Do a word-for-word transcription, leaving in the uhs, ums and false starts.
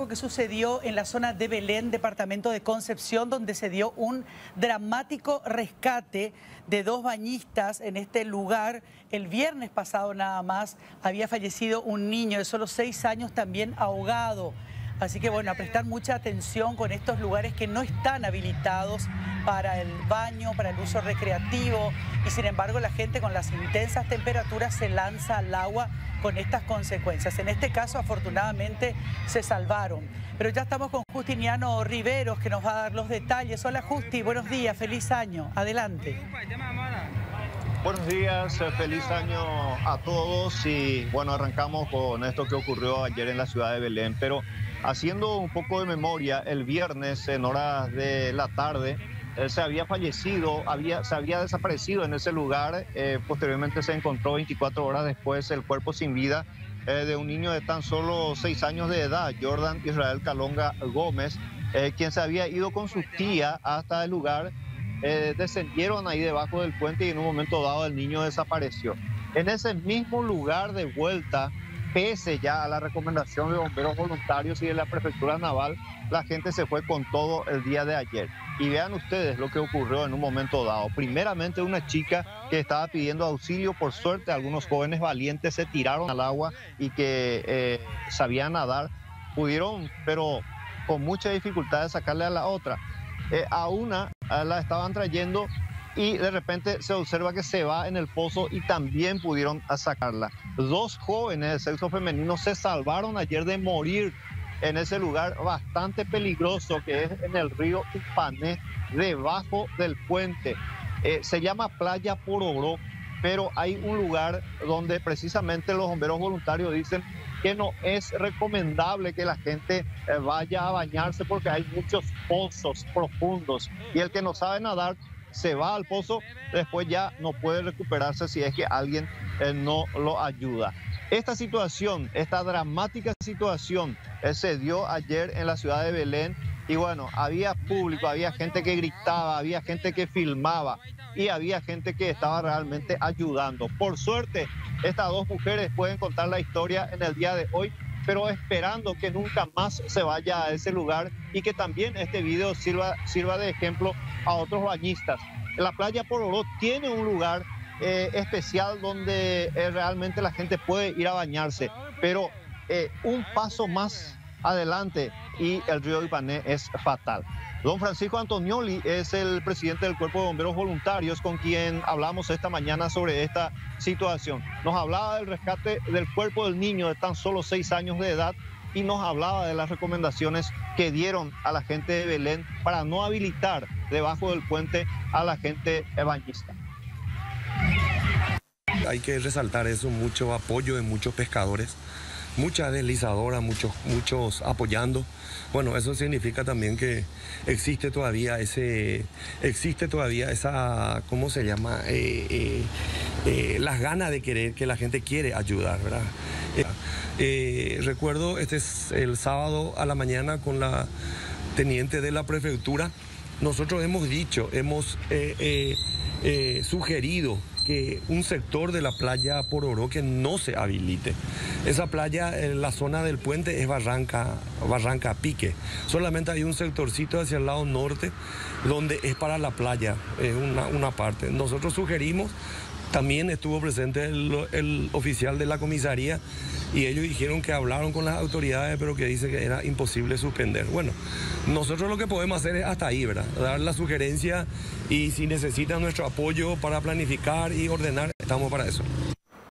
algo que sucedió en la zona de Belén, departamento de Concepción, donde se dio un dramático rescate de dos bañistas en este lugar. El viernes pasado nada más había fallecido un niño de solo seis años también ahogado. Así que bueno, a prestar mucha atención con estos lugares que no están habilitados para el baño, para el uso recreativo, y sin embargo la gente con las intensas temperaturas se lanza al agua con estas consecuencias. En este caso afortunadamente se salvaron. Pero ya estamos con Justiniano Riveros, que nos va a dar los detalles. Hola Justi, buenos días, feliz año, adelante. Buenos días, feliz año a todos, y bueno, arrancamos con esto que ocurrió ayer en la ciudad de Belén, pero haciendo un poco de memoria, el viernes en horas de la tarde eh, se había fallecido, había, se había desaparecido en ese lugar, eh, posteriormente se encontró veinticuatro horas después el cuerpo sin vida eh, de un niño de tan solo seis años de edad, Jordan Israel Calonga Gómez, eh, quien se había ido con su tía hasta el lugar. Eh, descendieron ahí debajo del puente y en un momento dado el niño desapareció. En ese mismo lugar de vuelta, pese ya a la recomendación de bomberos voluntarios y de la prefectura naval, la gente se fue con todo el día de ayer. Y vean ustedes lo que ocurrió en un momento dado. Primeramente una chica que estaba pidiendo auxilio, por suerte algunos jóvenes valientes se tiraron al agua y que eh, sabían nadar, pudieron, pero con mucha dificultad, sacarle a la otra. Eh, a una a la estaban trayendo y de repente se observa que se va en el pozo y también pudieron sacarla. Dos jóvenes de sexo femenino se salvaron ayer de morir en ese lugar bastante peligroso que es en el río Ipané, debajo del puente. Eh, se llama Playa Pororó, pero hay un lugar donde precisamente los bomberos voluntarios dicen que no es recomendable que la gente eh, vaya a bañarse porque hay muchos pozos profundos y el que no sabe nadar se va al pozo, después ya no puede recuperarse si es que alguien eh, no lo ayuda. Esta situación, esta dramática situación eh, se dio ayer en la ciudad de Belén y bueno, había público, había gente que gritaba, había gente que filmaba y había gente que estaba realmente ayudando. Por suerte, estas dos mujeres pueden contar la historia en el día de hoy, pero esperando que nunca más se vaya a ese lugar y que también este video sirva, sirva de ejemplo a otros bañistas. La playa Pororó tiene un lugar eh, especial donde eh, realmente la gente puede ir a bañarse, pero eh, un paso más adelante y el río Ipané es fatal. Don Francisco Antonioli es el presidente del Cuerpo de Bomberos Voluntarios con quien hablamos esta mañana sobre esta situación. Nos hablaba del rescate del cuerpo del niño de tan solo seis años de edad y nos hablaba de las recomendaciones que dieron a la gente de Belén para no habilitar debajo del puente a la gente bañista. Hay que resaltar eso, mucho apoyo de muchos pescadores, muchas deslizadoras, muchos, muchos apoyando. Bueno, eso significa también que existe todavía ese, existe todavía esa, ¿cómo se llama? Eh, eh, eh, las ganas de querer, que la gente quiere ayudar, ¿verdad? Eh, eh, recuerdo este es el sábado a la mañana con la teniente de la prefectura, nosotros hemos dicho, hemos eh, eh, eh, sugerido que un sector de la playa Pororó que no se habilite. Esa playa, en la zona del puente, es Barranca, Barranca Pique. Solamente hay un sectorcito hacia el lado norte donde es para la playa, es una, una parte. Nosotros sugerimos, también estuvo presente el, el oficial de la comisaría y ellos dijeron que hablaron con las autoridades, pero que dice que era imposible suspender. Bueno, nosotros lo que podemos hacer es hasta ahí, ¿verdad? Dar la sugerencia y si necesitan nuestro apoyo para planificar y ordenar, estamos para eso.